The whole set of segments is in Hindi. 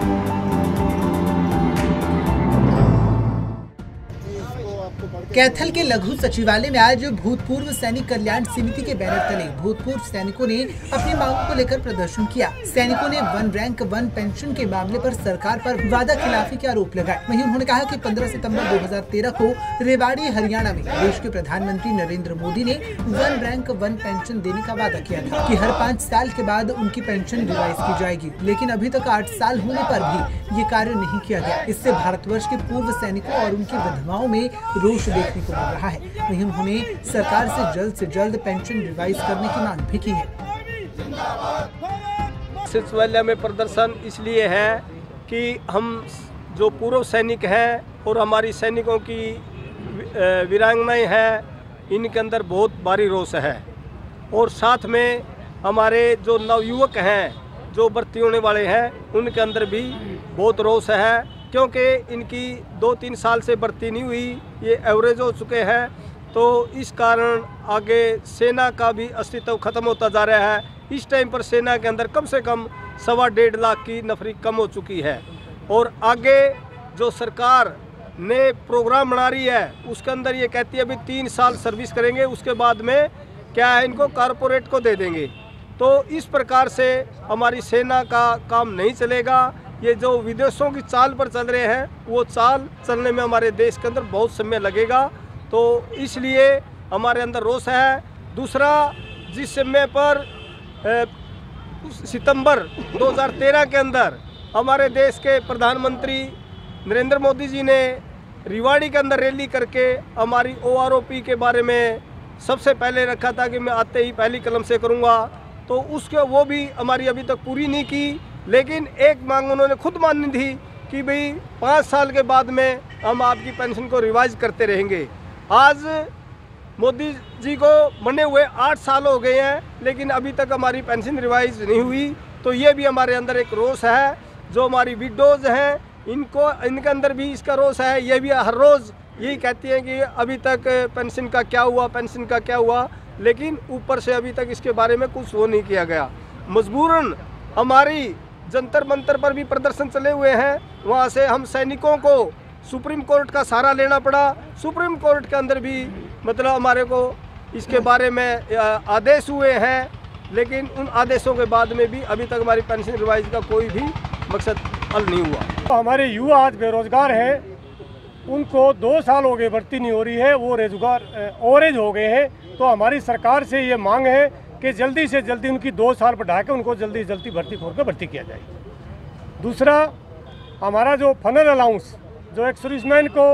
कैथल के लघु सचिवालय में आज भूतपूर्व सैनिक कल्याण समिति के बैनर तले भूतपूर्व सैनिकों ने अपनी मांगों को लेकर प्रदर्शन किया। सैनिकों ने 1 रैंक 1 पेंशन के मामले पर सरकार पर वादा खिलाफी के आरोप लगाए। वहीं उन्होंने कहा कि 15 सितंबर 2013 को रेवाड़ी हरियाणा में देश के प्रधानमंत्री नरेंद्र मोदी ने 1 रैंक 1 पेंशन देने का वादा किया था कि हर 5 साल के बाद उनकी पेंशन रिवाइज की जाएगी, लेकिन अभी तक 8 साल होने पर भी ये कार्य नहीं किया गया। इससे भारतवर्ष के पूर्व सैनिकों और उनकी विधवाओं में रोष देखने को मिल रहा है। वहीं उन्होंने सरकार से जल्द पेंशन रिवाइज करने की मांग भी की है। सचिवालय में प्रदर्शन इसलिए है कि हम जो पूर्व सैनिक हैं और हमारी सैनिकों की वीरांगनाएं हैं, इनके अंदर बहुत भारी रोष है। और साथ में हमारे जो नवयुवक हैं, जो भर्ती होने वाले हैं, उनके अंदर भी बहुत रोष है, क्योंकि इनकी 2-3 साल से भर्ती नहीं हुई, ये एवरेज हो चुके हैं। तो इस कारण आगे सेना का भी अस्तित्व खत्म होता जा रहा है। इस टाइम पर सेना के अंदर कम से कम 1.25 लाख की नफरी कम हो चुकी है। और आगे जो सरकार ने प्रोग्राम बना रही है, उसके अंदर ये कहती है अभी 3 साल सर्विस करेंगे, उसके बाद में क्या है, इनको कारपोरेट को दे देंगे। तो इस प्रकार से हमारी सेना का काम नहीं चलेगा। ये जो विदेशों की चाल पर चल रहे हैं, वो चाल चलने में हमारे देश के अंदर बहुत समय लगेगा। तो इसलिए हमारे अंदर रोष है। दूसरा, जिस समय पर सितंबर 2013 के अंदर हमारे देश के प्रधानमंत्री नरेंद्र मोदी जी ने रेवाड़ी के अंदर रैली करके हमारी OROP के बारे में सबसे पहले रखा था कि मैं आते ही पहली कलम से करूँगा, तो उसके वो भी हमारी अभी तक पूरी नहीं की। लेकिन एक मांग उन्होंने खुद मानी थी कि भाई 5 साल के बाद में हम आपकी पेंशन को रिवाइज करते रहेंगे। आज मोदी जी को बने हुए 8 साल हो गए हैं, लेकिन अभी तक हमारी पेंशन रिवाइज नहीं हुई। तो ये भी हमारे अंदर एक रोष है। जो हमारी विडोज़ हैं, इनके अंदर भी इसका रोष है। ये भी हर रोज़ यही कहती हैं कि अभी तक पेंशन का क्या हुआ, पेंशन का क्या हुआ, लेकिन ऊपर से अभी तक इसके बारे में कुछ वो नहीं किया गया। मजबूरन हमारी जंतर मंतर पर भी प्रदर्शन चले हुए हैं, वहाँ से हम सैनिकों को सुप्रीम कोर्ट का सहारा लेना पड़ा। सुप्रीम कोर्ट के अंदर भी मतलब हमारे को इसके बारे में आदेश हुए हैं, लेकिन उन आदेशों के बाद में भी अभी तक हमारी पेंशन रिवाइज का कोई भी मकसद हल नहीं हुआ। तो हमारे युवा आज बेरोजगार हैं, उनको 2 साल हो गए भर्ती नहीं हो रही है, वो रोजगार ओवरेज हो गए हैं। तो हमारी सरकार से ये मांग है कि जल्दी से जल्दी उनकी 2 साल बढ़ा के उनको जल्दी से जल्दी भर्ती खोल कर भर्ती किया जाए। दूसरा, हमारा जो फनल अलाउंस जो एक सर्विसमैन को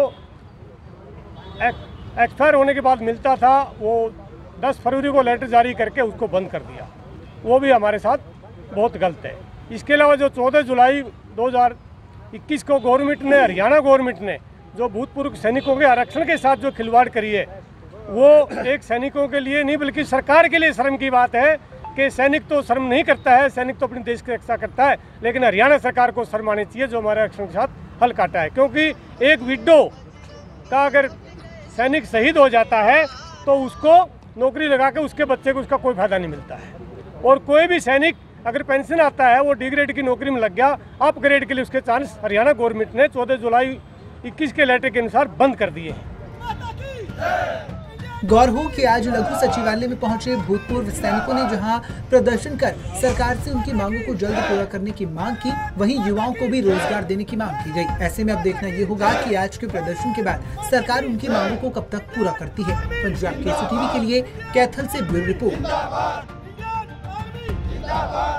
एक्सपायर होने के बाद मिलता था, वो 10 फरवरी को लेटर जारी करके उसको बंद कर दिया। वो भी हमारे साथ बहुत गलत है। इसके अलावा जो 14 जुलाई 2021 को गवर्नमेंट ने, हरियाणा गवर्नमेंट ने जो भूतपूर्व सैनिकों के आरक्षण के साथ जो खिलवाड़ करी है, वो एक सैनिकों के लिए नहीं बल्कि सरकार के लिए शर्म की बात है कि सैनिक तो शर्म नहीं करता है, सैनिक तो अपने देश की रक्षा करता है, लेकिन हरियाणा सरकार को शर्म आनी चाहिए जो हमारे आरक्षण के साथ हल काटा है। क्योंकि एक विडो का अगर सैनिक शहीद हो जाता है तो उसको नौकरी लगा के उसके बच्चे को उसका कोई फायदा नहीं मिलता है। और कोई भी सैनिक अगर पेंशन आता है, वो डी ग्रेड की नौकरी में लग गया, अप ग्रेड के लिए उसके चांस हरियाणा गवर्नमेंट ने 14 जुलाई 21 के लेटर के अनुसार बंद कर दिए हैं। गौर हो कि आज लघु सचिवालय में पहुंचे भूतपूर्व सैनिकों ने जहां प्रदर्शन कर सरकार से उनकी मांगों को जल्द पूरा करने की मांग की, वहीं युवाओं को भी रोजगार देने की मांग की गई। ऐसे में अब देखना ये होगा कि आज के प्रदर्शन के बाद सरकार उनकी मांगों को कब तक पूरा करती है। पंजाब केसरी टीवी के लिए कैथल से ब्यूरो रिपोर्ट।